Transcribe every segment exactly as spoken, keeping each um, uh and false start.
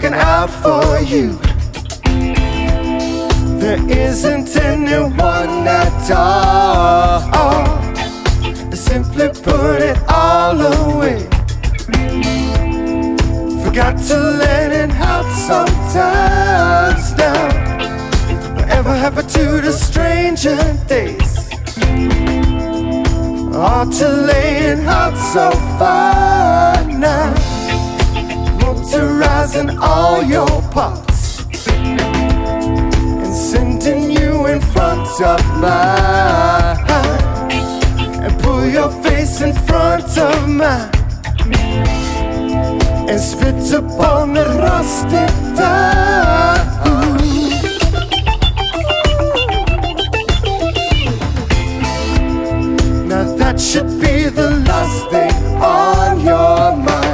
looking out for you. There isn't anyone at all. Simply put it all away. Forgot to let it out sometimes now. Whatever happened to the stranger days? Or to lay it out so far now. Motorizing all your parts and sending you in front of mine, and pull your face in front of mine and spit upon the rusted dime. Now that should be the last thing on your mind.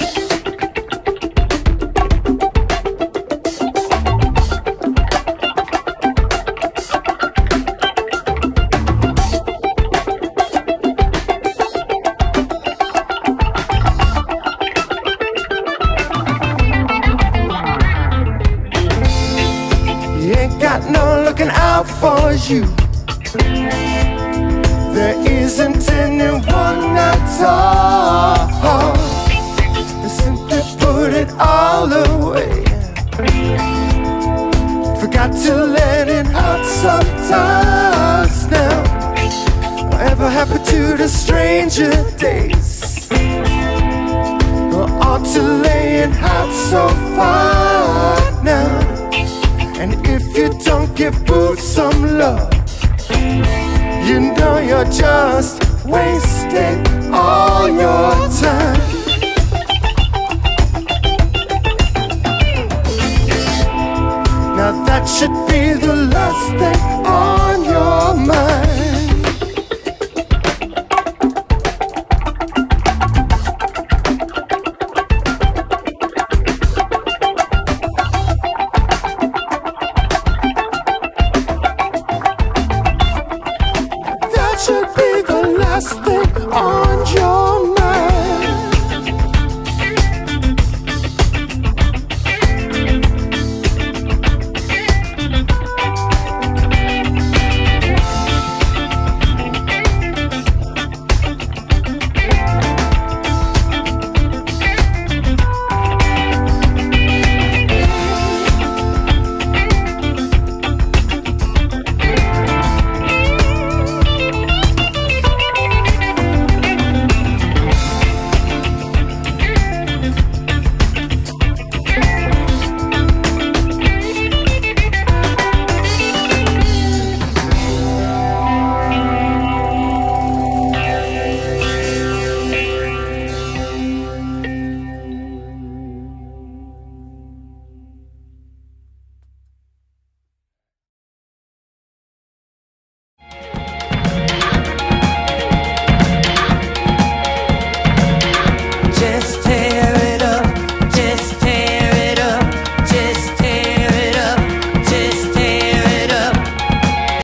Got no looking out for you. There isn't anyone at all. Simply put it all away. Forgot to let it out sometimes now. Whatever happened to the stranger days? Or to lay it out so far now. And if you don't give boots some love, you know you're just wasting